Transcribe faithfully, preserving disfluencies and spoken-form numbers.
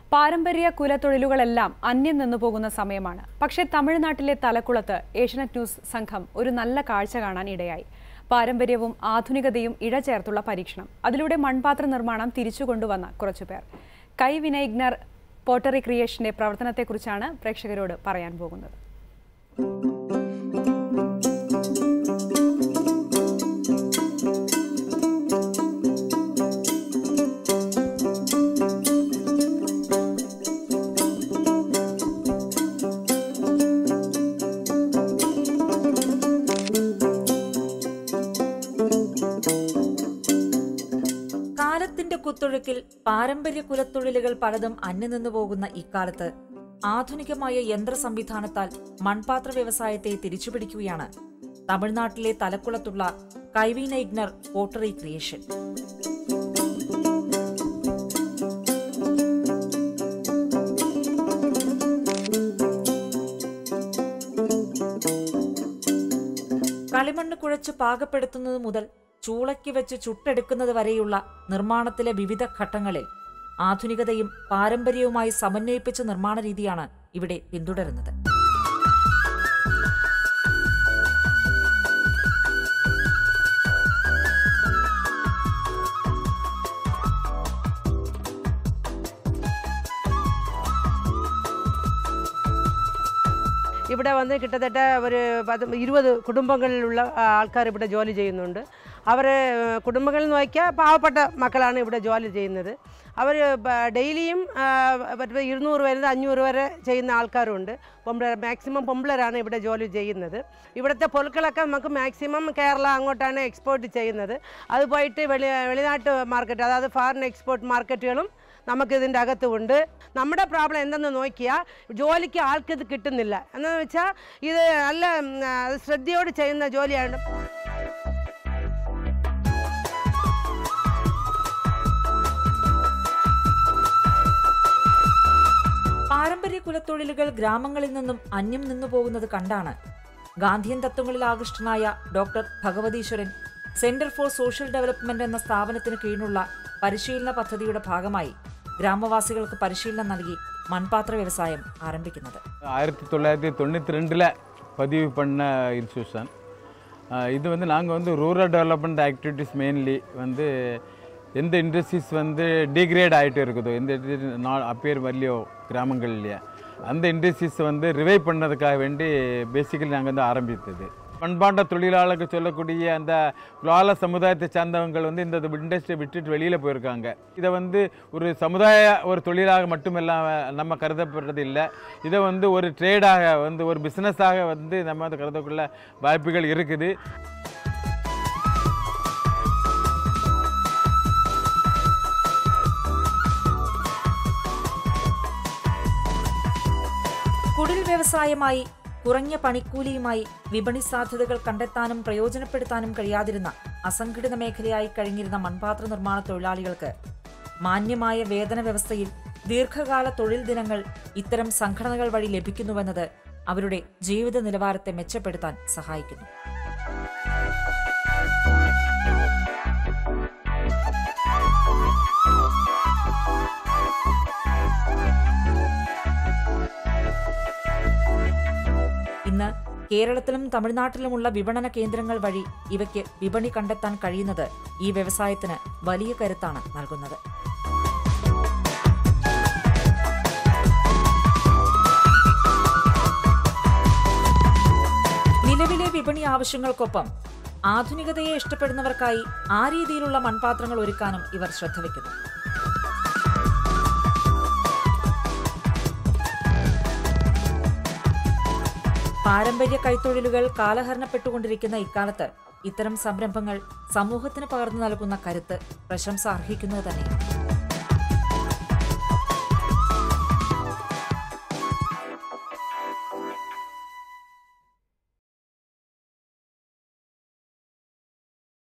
പാരമ്പര്യ കുലത്തൊഴിലുകളെല്ലാം അന്യം നിന്നു പോകുന്ന സമയമാണ്. പക്ഷേ തമിഴ്നാട്ടിലെ തലക്കുളത്ത് ഏഷ്യനെറ്റ് ന്യൂസ് സംഘം ഒരു നല്ല കാഴ്ച കാണാൻ ഇടയായി. പാരമ്പര്യവും ആധുനികതയും ഇഴചേർത്തുള്ള പരീക്ഷണം. അതിലൂടെ മൺപാത്ര നിർമ്മാണം തിരിച്ചുകൊണ്ടുവന്ന കുറച്ചുപേർ. കൈവിനൈഗ്നർ പോട്ടറി ക്രിയേഷന്റെ പ്രവർത്തനത്തെക്കുറിച്ചാണ് പ്രേക്ഷകരോട് പറയാൻ പോകുന്നത്. കാലത്തിന്റെ കുത്തൊഴുക്കിൽ പാരമ്പര്യ കുലത്തൊഴിലുകൾ പലതും അന്യനിന്നു പോകുന്ന ഇക്കാലത്ത് ആധുനികമായ യന്ത്ര സംവിധാനത്താൽ മൺപാത്ര വ്യവസായത്തെ തിരിച്ചുപിടിക്കുകയാണ് തമിഴ്നാട്ടിലെ തലക്കുളത്തുള്ള കൈവിനൈഗ്നർ പോട്ടറി ക്രിയേഷൻ. കളിമണ്ണ് കുഴച്ച് പാകപ്പെടുത്തുന്നത് മുതൽ ചൂളയ്ക്ക് വെച്ച് ചുട്ടെടുക്കുന്നത് വരെയുള്ള നിർമ്മാണത്തിലെ വിവിധ ഘട്ടങ്ങളിൽ ആധുനികതയും പാരമ്പര്യവുമായി സമന്വയിപ്പിച്ച നിർമ്മാണ രീതിയാണ് ഇവിടെ പിന്തുടരുന്നത്. ഇവിടെ വന്ന് കിട്ടത്തട്ട ഒരു പത്ത് ഇരുപത് കുടുംബങ്ങളിലുള്ള ആൾക്കാർ ഇവിടെ ജോലി ചെയ്യുന്നുണ്ട്. അവർ കുടുംബങ്ങളിൽ നോക്കിയാൽ പാവപ്പെട്ട മക്കളാണ് ഇവിടെ ജോലി ചെയ്യുന്നത്. അവർ ഡെയിലിയും ഇരുന്നൂറ് വരെ അഞ്ഞൂറ് വരെ ചെയ്യുന്ന ആൾക്കാരുണ്ട്. പൊമ്പിളർ മാക്സിമം പൊമ്പിളറാണ് ഇവിടെ ജോലി ചെയ്യുന്നത്. ഇവിടുത്തെ പൊരുക്കളൊക്കെ നമുക്ക് മാക്സിമം കേരള അങ്ങോട്ടാണ് എക്സ്പോർട്ട് ചെയ്യുന്നത്. അത് പോയിട്ട് വെളി വെളിനാട്ട് മാർക്കറ്റ്, അതായത് ഫോറിൻ എക്സ്പോർട്ട് മാർക്കറ്റുകളും നമുക്കിതിൻ്റെ അകത്തുണ്ട്. നമ്മുടെ പ്രോബ്ലം എന്തെന്ന് നോക്കിയാൽ ജോലിക്ക് ആൾക്കിത് കിട്ടുന്നില്ല. എന്താണെന്ന് വെച്ചാൽ ഇത് നല്ല ശ്രദ്ധയോട് ചെയ്യുന്ന ജോലിയാണ്. പാരമ്പര്യ കുലത്തൊഴിലുകൾ ഗ്രാമങ്ങളിൽ നിന്നും അന്യം നിന്നു പോകുന്നത് കണ്ടാണ് ഗാന്ധിയൻ തത്വങ്ങളിൽ ആകൃഷ്ടനായ doctor Bhagavatheeswaran centre for social development എന്ന സ്ഥാപനത്തിന് കീഴിലുള്ള പരിശീലന പദ്ധതിയുടെ ഭാഗമായി ഗ്രാമവാസികൾക്ക് പരിശീലനം നൽകി മൺപാത്ര വ്യവസായം ആരംഭിക്കുന്നത്. ஆயிரத்தி தொள்ளாயிரத்தி தொண்ணூற்றி ரெண்டில் பதிவு பண்ண இன்ஸ்டியூஷன் இது வந்து நாங்கள் வந்து ரூரல் டெவலப்மெண்ட் ஆக்டிவிட்டீஸ் மெயின்லி வந்து எந்த இண்டஸ்ட்ரீஸ் வந்து டிகிரேட் ஆகிட்டு இருக்குதோ, எந்த நாள் அப்பேர் வரலையோ கிராமங்கள்லையே அந்த இண்டஸ்ட்ரீஸ் வந்து ரிவைவ் பண்ணதுக்காக வேண்டி பேசிக்கலி நாங்கள் வந்து ஆரம்பித்தது. மண்பாண்ட தொழிலாளர்கள் சொல்லக்கூடிய அந்த குலால சமுதாயத்தை சார்ந்தவங்க வந்து இந்த இண்டஸ்ட்ரியை விட்டுட்டு வெளியில் போயிருக்காங்க. இதை வந்து ஒரு சமுதாய ஒரு தொழிலாக மட்டுமெல்லாம் நம்ம கருதப்படுறது இல்லை. இதை வந்து ஒரு ட்ரேடாக வந்து ஒரு பிஸ்னஸாக வந்து நம்ம அதை கருதக்குள்ள வாய்ப்புகள் இருக்குது. കുടിൽ വ്യവസായമായി കുറഞ്ഞ പണിക്കൂലിയുമായി വിപണി സാധ്യതകൾ കണ്ടെത്താനും പ്രയോജനപ്പെടുത്താനും കഴിയാതിരുന്ന അസംഘടിത മേഖലയായി കഴിഞ്ഞിരുന്ന മൺപാത്ര നിർമ്മാണ തൊഴിലാളികൾക്ക് മാന്യമായ വേതന വ്യവസ്ഥയിൽ ദീർഘകാല തൊഴിൽ ദിനങ്ങൾ ഇത്തരം സംഘടനകൾ വഴി ലഭിക്കുന്നുവെന്നത് അവരുടെ ജീവിത നിലവാരത്തെ മെച്ചപ്പെടുത്താൻ സഹായിക്കുന്നു. ഇന്ന് കേരളത്തിലും തമിഴ്നാട്ടിലുമുള്ള വിപണന കേന്ദ്രങ്ങൾ വഴി ഇവയ്ക്ക് വിപണി കണ്ടെത്താൻ കഴിയുന്നത് ഈ വ്യവസായത്തിന് വലിയ കരുത്താണ് നൽകുന്നത്. നിലവിലെ വിപണി ആവശ്യങ്ങൾക്കൊപ്പം ആധുനികതയെ ഇഷ്ടപ്പെടുന്നവർക്കായി ആ രീതിയിലുള്ള മൺപാത്രങ്ങൾ ഒരുക്കാനും ഇവർ ശ്രദ്ധ വയ്ക്കുന്നു. പാരമ്പര്യ കൈത്തൊഴിലുകൾ കാലഹരണപ്പെട്ടുകൊണ്ടിരിക്കുന്ന ഇക്കാലത്ത് ഇത്തരം സംരംഭങ്ങൾ സമൂഹത്തിന് പകർന്നു നൽകുന്ന കരുത്ത് പ്രശംസ അർഹിക്കുന്നത് തന്നെയാണ്.